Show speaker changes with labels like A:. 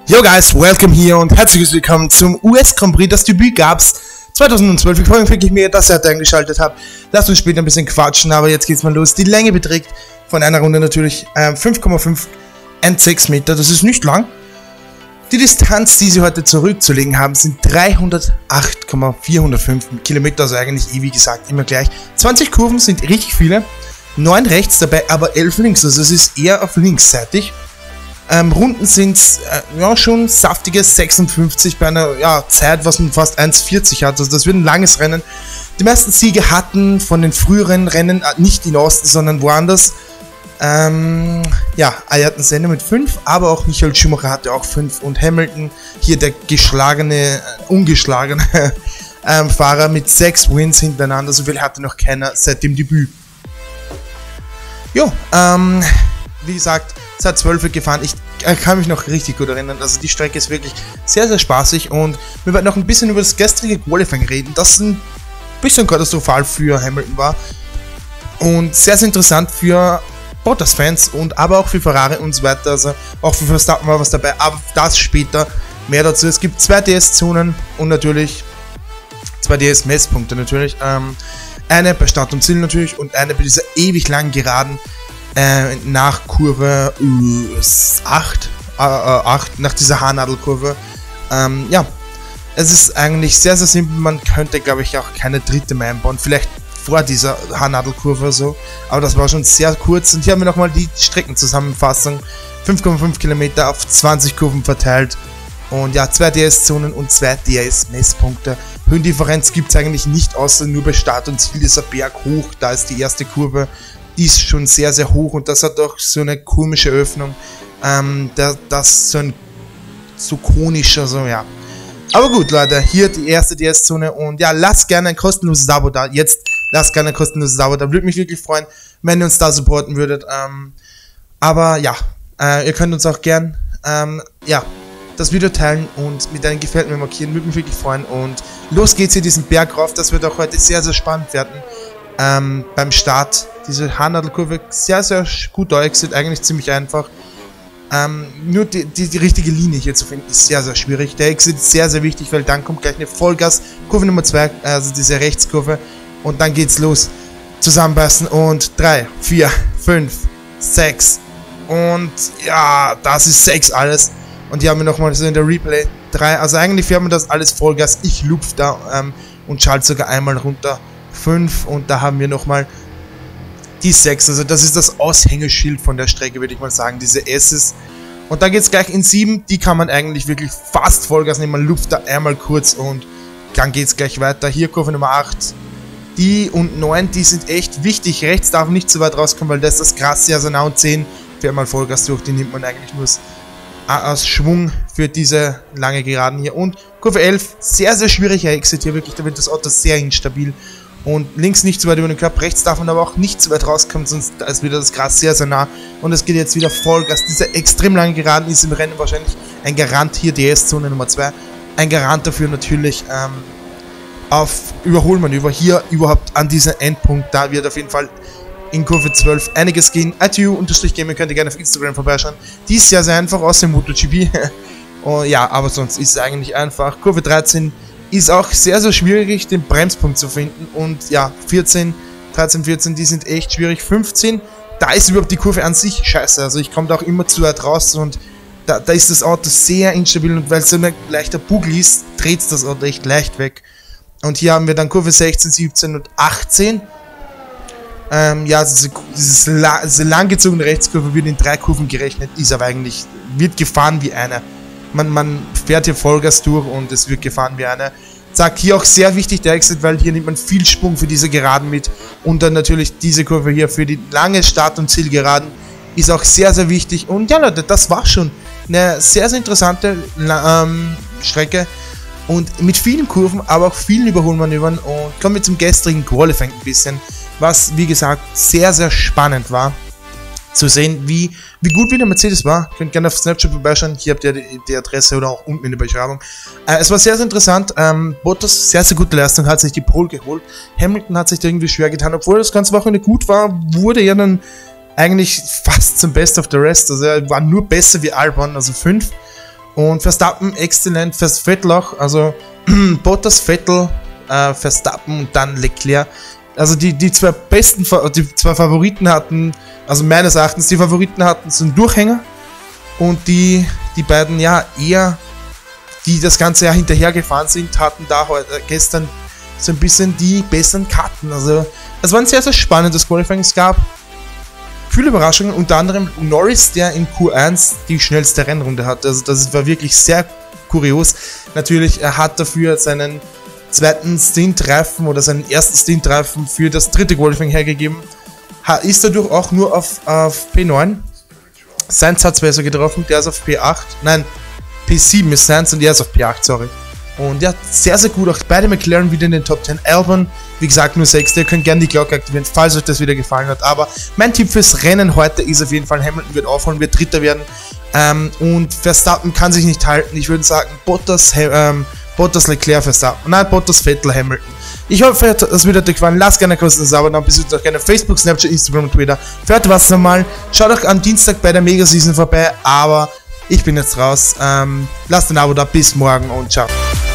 A: Yo guys, welcome hier und herzlich willkommen zum US Grand Prix. Das Debüt gab's 2012. Ich freue mich wirklich mega, dass ihr heute eingeschaltet habt. Lasst uns später ein bisschen quatschen, aber jetzt geht's mal los. Die Länge beträgt von einer Runde natürlich 5,516 Meter. Das ist nicht lang. Die Distanz, die sie heute zurückzulegen haben, sind 308,405 Kilometer, also eigentlich wie gesagt immer gleich. 20 Kurven sind richtig viele, 9 rechts dabei, aber 11 links, also es ist eher auf linksseitig. Runden sind ja schon saftige 56 bei einer Zeit, was man fast 1,40 hat, also das wird ein langes Rennen. Die meisten Siege hatten von den früheren Rennen nicht in Osten, sondern woanders. Ayrton Senna mit 5, aber auch Michael Schumacher hatte auch 5 und Hamilton, hier der ungeschlagene Fahrer mit 6 Wins hintereinander, so viel hatte noch keiner seit dem Debüt. Jo, wie gesagt, seit 12 gefahren, ich kann mich noch richtig gut erinnern, also die Strecke ist wirklich sehr, sehr spaßig und wir werden noch ein bisschen über das gestrige Qualifying reden, das ein bisschen katastrophal für Hamilton war und sehr, sehr interessant für Bottas-Fans und aber auch für Ferrari und so weiter, also auch für Verstappen war was dabei, aber das später, mehr dazu. Es gibt 2 DS-Zonen und natürlich 2 DS-Messpunkte natürlich, eine bei Start und Ziel natürlich und eine bei dieser ewig langen Geraden nach Kurve 8, nach dieser Haarnadelkurve. Es ist eigentlich sehr, sehr simpel, man könnte glaube ich auch keine dritte mehr einbauen, vielleicht vor dieser Haarnadelkurve so, aber das war schon sehr kurz und hier haben wir nochmal die Streckenzusammenfassung, 5,5 Kilometer auf 20 Kurven verteilt und ja, 2 DS-Zonen und 2 DS-Messpunkte. Höhendifferenz gibt es eigentlich nicht, außer nur bei Start und Ziel dieser Berg hoch, da ist die erste Kurve, die ist schon sehr, sehr hoch und das hat auch so eine komische Öffnung, das so konischer, so ja. Aber gut Leute, hier die erste DS-Zone und ja, lasst gerne ein kostenloses Abo da, lasst gerne ein kostenloses Abo da, würde mich wirklich freuen, wenn ihr uns da supporten würdet, aber ja, ihr könnt uns auch gern, das Video teilen und mit einem Gefällt mir markieren, würde mich wirklich freuen und los geht's hier diesen Berg rauf, das wird auch heute sehr, sehr spannend werden, beim Start, diese Haarnadelkurve, sehr, sehr gut Exit, eigentlich ziemlich einfach. Nur die richtige Linie hier zu finden ist sehr, sehr schwierig. Der Exit ist sehr, sehr wichtig, weil dann kommt gleich eine Vollgas, Kurve Nummer 2, also diese Rechtskurve und dann geht's los. Zusammenpassen und 3, 4, 5, 6 und ja, das ist 6 alles. Und hier haben wir nochmal so in der Replay 3, also eigentlich fährt man das alles Vollgas, ich lupf da und schalte sogar einmal runter 5 und da haben wir nochmal die 6, also das ist das Aushängeschild von der Strecke, würde ich mal sagen, diese S's. Und dann geht es gleich in 7, die kann man eigentlich wirklich fast Vollgas nehmen, man lupft da einmal kurz und dann geht es gleich weiter. Hier Kurve Nummer 8, die und 9, die sind echt wichtig, rechts darf nicht zu weit rauskommen, weil das ist das Krasse, also nah und 10 fährt mal Vollgas durch, die nimmt man eigentlich nur aus Schwung für diese lange Geraden hier. Und Kurve 11, sehr, sehr schwieriger Exit hier, wirklich, da wird das Auto sehr instabil. Und links nicht zu weit über den Körper, rechts darf man aber auch nicht zu weit rauskommen, sonst ist wieder das Gras sehr, sehr nah. Und es geht jetzt wieder Vollgas. Diese extrem lange Geraden ist im Rennen wahrscheinlich ein Garant, hier DS-Zone Nummer 2. Ein Garant dafür natürlich auf Überholmanöver. Hier überhaupt an diesem Endpunkt, da wird auf jeden Fall in Kurve 12 einiges gehen. ITU_Gaming könnt ihr gerne auf Instagram vorbeischauen. Die ist sehr, sehr einfach aus dem MotoGP. Oh, ja, aber sonst ist es eigentlich einfach. Kurve 13 ist auch sehr, sehr schwierig, den Bremspunkt zu finden und ja, 13, 14, die sind echt schwierig, 15, da ist überhaupt die Kurve an sich scheiße, also ich komme da auch immer zu weit raus und da ist das Auto sehr instabil und weil es so ein leichter Bugel ist, dreht es das Auto echt leicht weg. Und hier haben wir dann Kurve 16, 17 und 18, diese langgezogene Rechtskurve wird in 3 Kurven gerechnet, ist aber eigentlich, wird gefahren wie eine. Man fährt hier Vollgas durch und es wird gefahren wie eine. Sagt hier auch sehr wichtig der Exit, weil hier nimmt man viel Sprung für diese Geraden mit. Und dann natürlich diese Kurve hier für die lange Start- und Zielgeraden ist auch sehr, sehr wichtig. Und ja Leute, das war schon eine sehr, sehr interessante Strecke. Und mit vielen Kurven, aber auch vielen Überholmanövern. Und kommen wir zum gestrigen Qualifying ein bisschen. Was, wie gesagt, sehr, sehr spannend war. Zu sehen, wie gut wieder Mercedes war. Könnt gerne auf Snapchat vorbeischauen. Hier habt ihr die Adresse oder auch unten in der Beschreibung. Es war sehr, sehr interessant. Bottas, sehr, sehr gute Leistung, hat sich die Pole geholt. Hamilton hat sich da irgendwie schwer getan. Obwohl das ganze Wochenende gut war, wurde er dann eigentlich fast zum Best of the Rest. Also er war nur besser wie Albon, also 5. Und Verstappen exzellent, Vettel auch, also Bottas, Vettel, Verstappen und dann Leclerc. Also die zwei Favoriten hatten, also meines Erachtens die Favoriten hatten so einen Durchhänger und die beiden ja eher, die das ganze Jahr hinterhergefahren sind, hatten da heute gestern so ein bisschen die besseren Karten. Also es war ein sehr, sehr spannendes Qualifying. Es gab viele Überraschungen, unter anderem Norris, der in Q1 die schnellste Rennrunde hatte. Also das war wirklich sehr kurios. Natürlich, er hat dafür seinen zweiten Stint-Reifen oder seinen ersten Stint-Reifen für das dritte Qualifying hergegeben. Ist dadurch auch nur auf P9. Sainz hat zwar so getroffen, der ist auf P8. Nein, P7 ist Sainz und der ist auf P8, sorry. Und ja, sehr, sehr gut. Auch beide McLaren wieder in den Top 10. Albon, wie gesagt, nur 6. Ihr könnt gerne die Glocke aktivieren, falls euch das wieder gefallen hat. Aber mein Tipp fürs Rennen heute ist auf jeden Fall, Hamilton wird aufholen, wird Dritter werden. Und Verstappen kann sich nicht halten. Ich würde sagen, Bottas, Leclerc, Verstappen. Nein, Bottas, Vettel, Hamilton. Ich hoffe, das wird euch gefallen. Lasst gerne ein kostenloses Abo da, besucht auch gerne Facebook, Snapchat, Instagram und Twitter. Für heute war's nochmal. Schaut auch am Dienstag bei der Mega-Season vorbei. Aber ich bin jetzt raus. Lasst ein Abo da. Bis morgen und ciao.